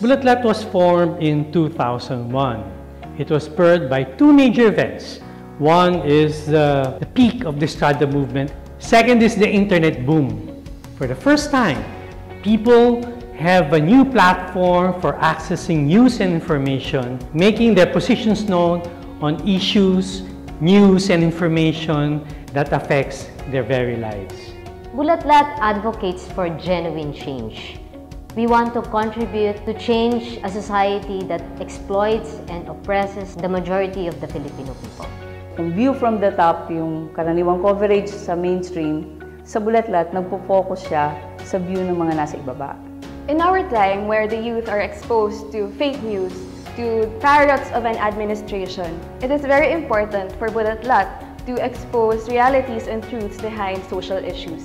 Bulatlat was formed in 2001. It was spurred by two major events. One is the peak of the Estrada movement. Second is the internet boom. For the first time, people have a new platform for accessing news and information, making their positions known on issues, news, and information that affects their very lives. Bulatlat advocates for genuine change. We want to contribute to change a society that exploits and oppresses the majority of the Filipino people. Yung view from the top, yung karaniwang coverage sa mainstream, sa Bulatlat, nagpo-focus siya sa view ng mga nasa ibaba. In our time, where the youth are exposed to fake news, to parrots of an administration, it is very important for Bulatlat to expose realities and truths behind social issues.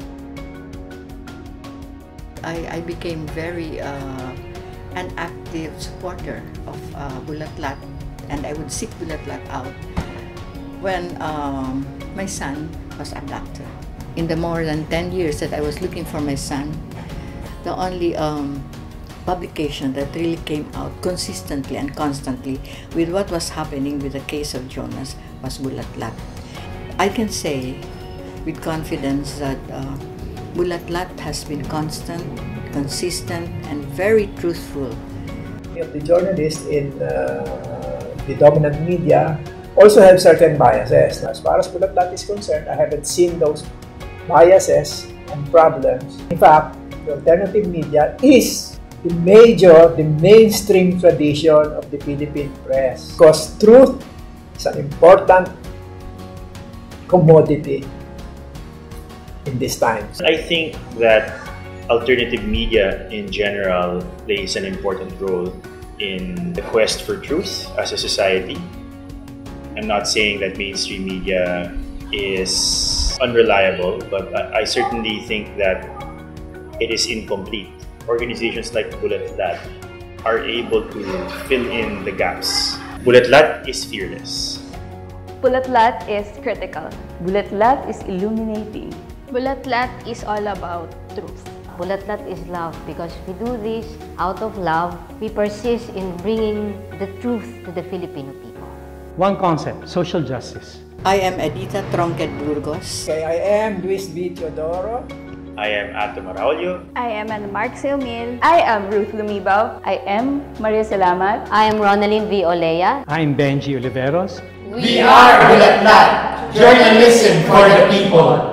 I became very an active supporter of Bulatlat, and I would seek Bulatlat out when my son was abducted. In the more than 10 years that I was looking for my son, the only publication that really came out consistently and constantly with what was happening with the case of Jonas was Bulatlat. I can say with confidence that Bulatlat has been constant, consistent, and very truthful. The journalists in the dominant media also have certain biases. As far as Bulatlat is concerned, I haven't seen those biases and problems. In fact, the alternative media is the mainstream tradition of the Philippine press, because truth is an important commodity in these times. I think that alternative media in general plays an important role in the quest for truth as a society. I'm not saying that mainstream media is unreliable, but I certainly think that it is incomplete. Organizations like Bulatlat are able to fill in the gaps. Bulatlat is fearless. Bulatlat is critical. Bulatlat is illuminating. Bulatlat is all about truth. Bulatlat is love because we do this out of love. We persist in bringing the truth to the Filipino people. One concept, social justice. I am Edita Burgos. Okay, I am Luis V. Teodoro. I am Atom Araullo. I am Mark Silmil. I am Ruth Lumibaw. I am Maria Salamat. I am Ronaldin V. Olea. I'm Benji Oliveros. We are Bulatlat, journalism for the people.